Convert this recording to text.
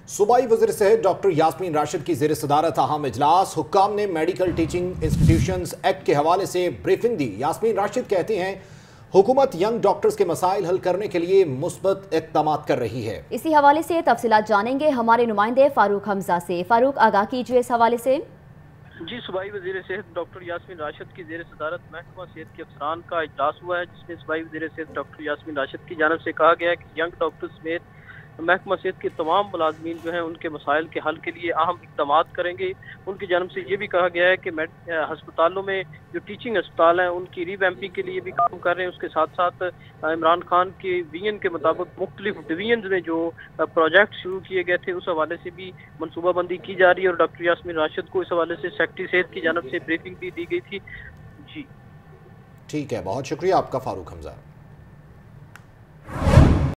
सूबाई वज़ीर सेहत डॉक्टर यास्मीन राशिद की ज़ेर सदारत अहम इजलास। हुक्काम ने मेडिकल टीचिंग इंस्टीट्यूशंस एक्ट के हवाले से ब्रीफिंग दी। यास्मीन राशिद कहती हैं हुकूमत यंग डॉक्टर्स के मसाइल हल करने के लिए मुस्बत इक़दाम कर रही है। इसी हवाले से तफसीलात जानेंगे हमारे नुमाइंदे फारूक हमजा से। फारूक, आगाह कीजिए इस हवाले से। जी, सूबाई वज़ीर सेहत डॉक्टर यास्मीन राशिद की ज़ेर सदारत महकमा सेहत के अफसरान का इजलास हुआ है, जिसमें सूबाई वज़ीर सेहत डॉक्टर यास्मीन राशिद की जानिब से कहा गया है कि यंग डॉक्टर्स समेत महकमा सेहत के तमाम मुलाजमीन जो हैं उनके मसाइल के हल के लिए अहम इक़दाम करेंगे। उनकी जानिब से ये भी कहा गया है कि हस्पतालों में जो टीचिंग अस्पताल हैं उनकी रीवैम्पिंग के लिए भी काम कर रहे हैं। उसके साथ साथ इमरान खान के विजन के मुताबिक मुख्तलिफ डिवीजन में जो प्रोजेक्ट शुरू किए गए थे उस हवाले से भी मनसूबाबंदी की जा रही है और डॉक्टर यास्मीन राशिद को इस हवाले से सेक्रेटरी सेहत की जानिब से ब्रीफिंग भी दी गई थी। जी ठीक है, बहुत शुक्रिया आपका फारूक हमजा।